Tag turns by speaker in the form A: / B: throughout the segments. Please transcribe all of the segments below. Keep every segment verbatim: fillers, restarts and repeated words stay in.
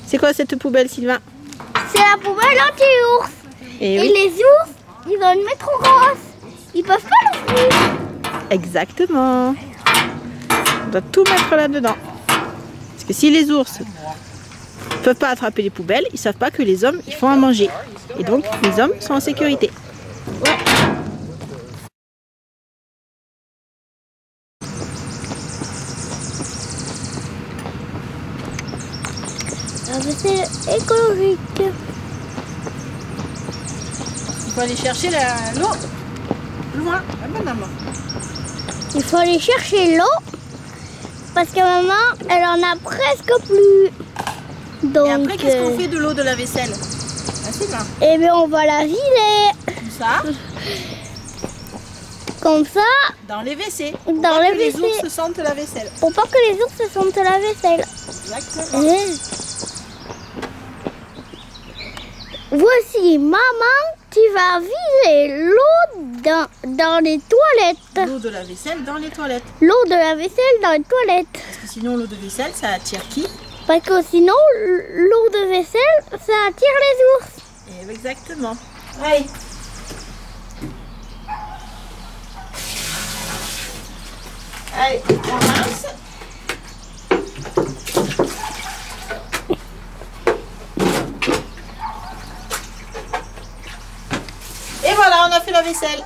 A: C'est quoi cette poubelle, Sylvain?
B: C'est la poubelle anti-ours.
A: Et,
B: Et
A: oui.
B: les ours, ils vont le mettre au gaz. Ils peuvent pas l'ouvrir.
A: Exactement. On doit tout mettre là-dedans. Parce que si les ours ne peuvent pas attraper les poubelles, ils savent pas que les hommes, ils font à manger. Et donc, les hommes sont en sécurité.
B: Ouais. La vaisselle écologique.
A: Il faut aller chercher l'eau loin. Ah ben, maman.
B: Il faut aller chercher l'eau parce que maman, elle en a presque plus. Donc,
A: Et après, qu'est-ce
B: euh,
A: qu'on fait de l'eau de la vaisselle? Ah, c'est bien.
B: eh bien, on va la vider.
A: Comme ça,
B: Comme ça,
A: dans les W C.
B: Dans
A: Pour pas
B: les
A: que les
B: W C.
A: ours sentent la vaisselle.
B: pour pas que les ours se sentent la vaisselle.
A: Exactement.
B: Eh. Voici maman qui va vider l'eau dans, dans les toilettes.
A: L'eau de la vaisselle dans les toilettes.
B: L'eau de la vaisselle dans les toilettes.
A: Parce que sinon, l'eau de vaisselle, ça attire qui?
B: Parce que sinon, l'eau de vaisselle, ça attire les ours.
A: Et exactement. Allez. Allez, on rince. Et voilà, on a fait la vaisselle.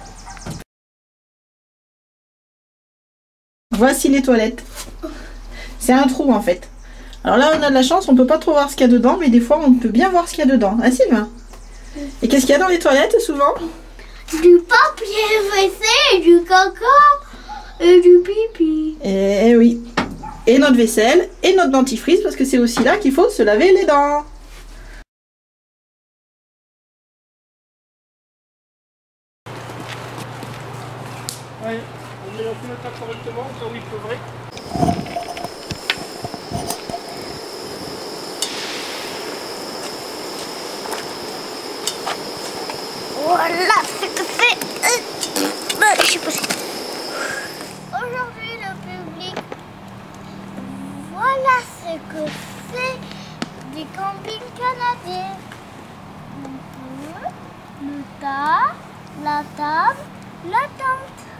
A: Voici les toilettes. C'est un trou en fait. Alors là, on a de la chance, on peut pas trop voir ce qu'il y a dedans, mais des fois, on peut bien voir ce qu'il y a dedans. Hein, Sylvain? Et qu'est-ce qu'il y a dans les toilettes souvent?
B: Du papier W C, du caca et du pipi.
A: Eh oui. Et notre vaisselle et notre dentifrice, parce que c'est aussi là qu'il faut se laver les dents.
C: Ouais, on est en mettre correctement, au cas où il pleuvrait.
B: Voilà ce que c'est. Je sais pas si... Aujourd'hui, le public, voilà ce que c'est des campings canadiens. Le tas, la table, la tente.